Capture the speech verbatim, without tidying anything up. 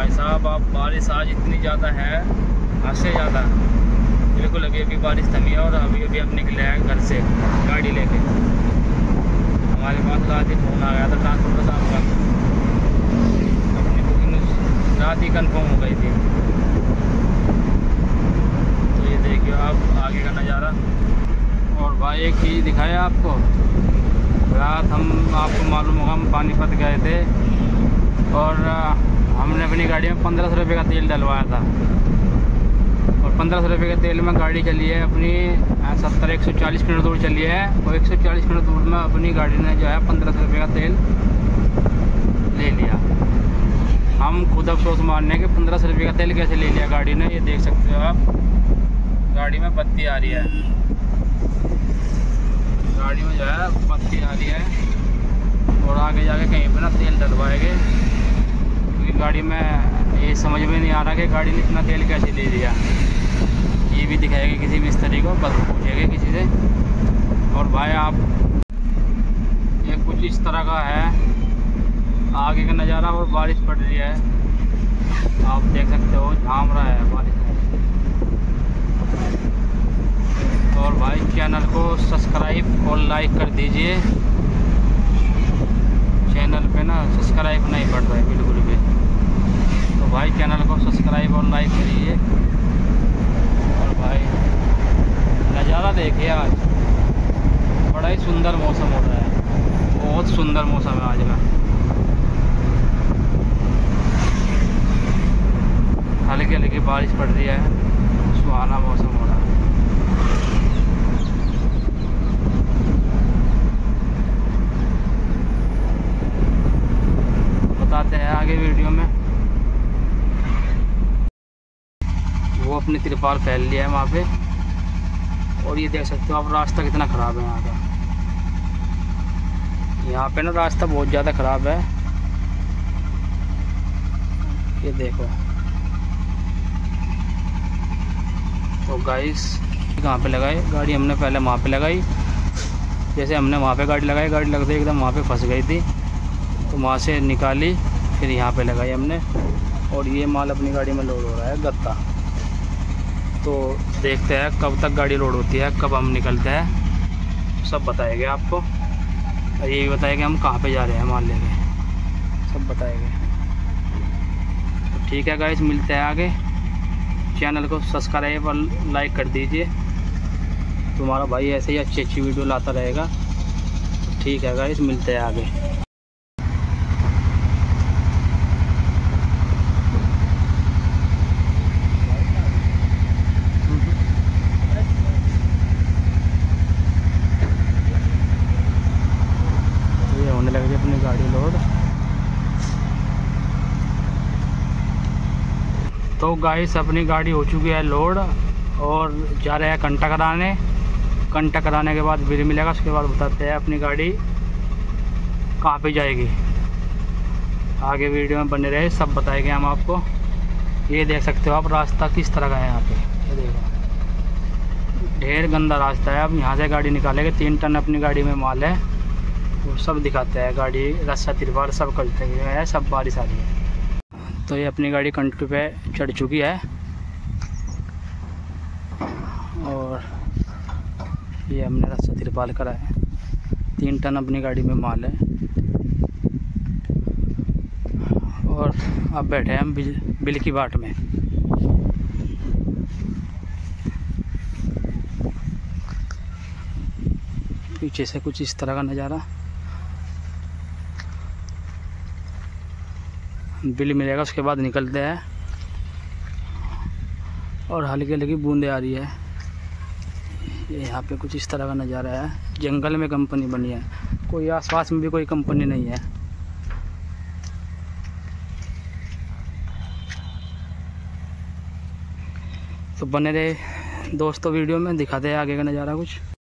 भाई साहब आप बारिश आज इतनी ज़्यादा है, हद से ज़्यादा। बिल्कुल अभी अभी बारिश थमी है और अभी अभी हम निकले हैं घर से गाड़ी लेके। हमारे पास रात ही फ़ोन आ गया था ट्रांसपोर्ट साहब का, अपनी बुकिंग रात ही कंफर्म हो गई थी। तो ये देखिए आप आगे का नज़ारा। और भाई एक चीज़ दिखाया आपको, रात हम आपको मालूम होगा हम पानीपत गए थे और हमने अपनी गाड़ी में पंद्रह सौ रुपये का तेल डलवाया था। और पंद्रह सौ रुपये के तेल में गाड़ी चली है अपनी सत्तर एक सौ चालीस किलोमीटर दूर चली है। और एक सौ चालीस किलोमीटर दूर में अपनी गाड़ी ने जो है पंद्रह सौ रुपये का तेल ले लिया। हम खुद अफसोस मारने के पंद्रह सौ रुपये का तेल कैसे ले लिया गाड़ी ने। ये देख सकते हो आप, गाड़ी में बत्ती आ रही है, गाड़ी में जो है बत्ती आ रही है। और आगे जाके कहीं पर ना तेल डलवाएंगे, क्योंकि गाड़ी में ये समझ में नहीं आ रहा कि गाड़ी ने इतना तेल कैसे ले लिया। ये भी दिखाएंगे किसी मिस्त्री को, बस पूछेंगे किसी से। और भाई आप ये कुछ इस तरह का है आगे का नज़ारा। और बारिश पड़ रही है, आप देख सकते हो, झाम रहा है बारिश में। और भाई चैनल को सब्सक्राइब और लाइक कर दीजिए। चैनल पे ना सब्सक्राइब नहीं बढ़ रहा है बिल्कुल भी, तो भाई चैनल को सब्सक्राइब और लाइक करिए। और भाई नज़ारा देखिए, आज बड़ा ही सुंदर मौसम हो रहा है, बहुत सुंदर मौसम है आज का। हल्की हल्की बारिश पड़ रही है, सुहाना मौसम हो रहा है। बताते हैं आगे वीडियो में। वो अपनी तिरपाल फैल लिया है वहाँ पे। और ये देख सकते हो आप, रास्ता कितना ख़राब है यहाँ का। यहाँ पे ना रास्ता बहुत ज़्यादा ख़राब है, ये देखो। तो गाइस कहाँ पे लगाई गाड़ी, हमने पहले वहाँ पे लगाई। जैसे हमने वहाँ पे गाड़ी लगाई, गाड़ी लगते एकदम वहाँ पे फंस गई थी, तो वहाँ से निकाली, फिर यहाँ पे लगाई हमने। और ये माल अपनी गाड़ी में लोड हो रहा है, गत्ता। तो देखते हैं कब तक गाड़ी लोड होती है, कब हम निकलते हैं, सब बताएंगे आपको। और ये भी बताएंगे हम कहाँ पे जा रहे हैं माल लेके, सब बताएंगे। तो ठीक है गाइस, मिलते हैं आगे। चैनल को सब्सक्राइब और लाइक कर दीजिए, तुम्हारा भाई ऐसे ही अच्छी अच्छी वीडियो लाता रहेगा। तो ठीक है गाइस, मिलते हैं आगे। ये होने लगी अपनी गाड़ी लोड। तो गाइस अपनी गाड़ी हो चुकी है लोड और जा रहे हैं कंटा कराने। कंटा कराने के बाद बिल मिलेगा, उसके बाद बताते हैं अपनी गाड़ी कहाँ पे जाएगी। आगे वीडियो में बने रहे, सब बताएंगे हम आपको। ये देख सकते हो आप, रास्ता किस तरह का है यहाँ पे, ये देखो, ढेर गंदा रास्ता है। अब यहाँ से गाड़ी निकालेंगे, तीन टन अपनी गाड़ी में माल है, वो सब दिखाते हैं। गाड़ी रस्सा तिरपाल सब करते हैं, सब बारिश आ रही है। तो ये अपनी गाड़ी कंटू पे चढ़ चुकी है और ये हमने रस्सा तिरपाल करा है। तीन टन अपनी गाड़ी में माल है। और अब बैठे हैं हम बिल, बिल की बाट में। पीछे से कुछ इस तरह का नज़ारा। बिल मिलेगा, उसके बाद निकलते हैं। और हल्की हल्की बूंदें आ रही है। ये यहाँ पे कुछ इस तरह का नज़ारा है। जंगल में कंपनी बनी है, कोई आसपास में भी कोई कंपनी नहीं है। तो बने रहे दोस्तों वीडियो में, दिखाते हैं आगे का नज़ारा कुछ।